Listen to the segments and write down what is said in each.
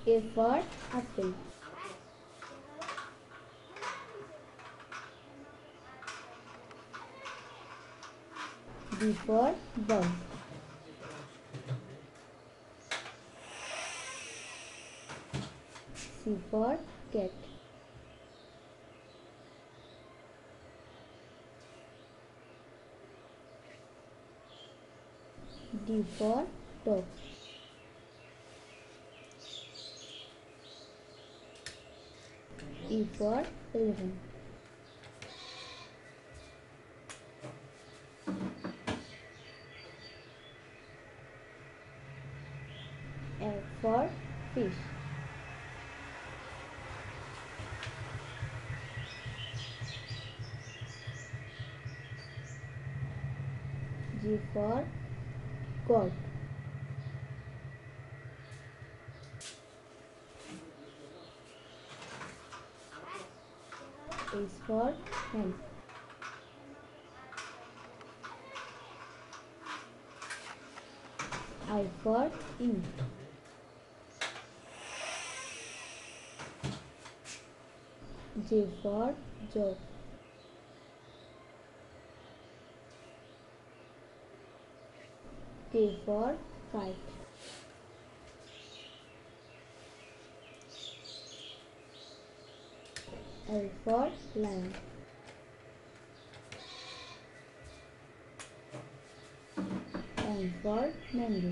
A for apple. B for bug. C for cat. D for dog. E for elephant. F for fish. G for goat. H for hen. I for ink. J for jog. K for kite. L for lion. M for mango.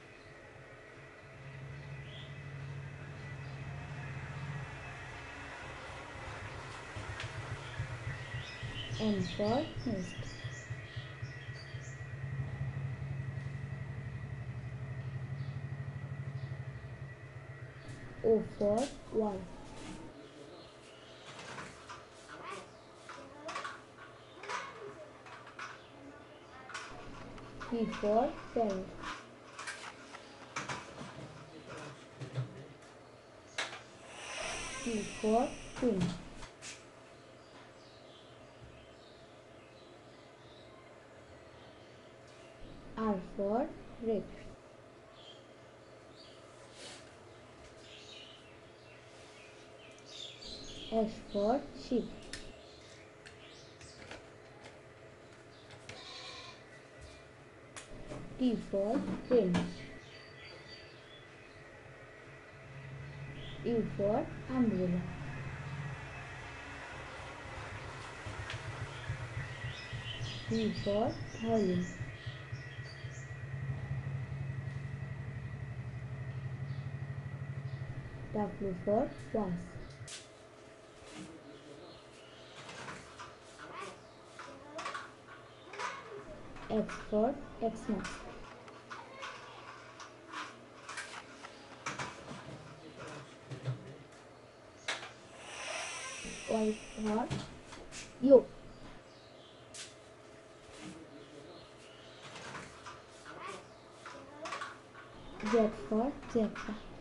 N for nest. O for wall. P for parrot. Q for queen. R for red. S for sheep. T for train. U for umbrella. V for violin. W for vase. X for Xmas. Y for yoke. Z for zebra.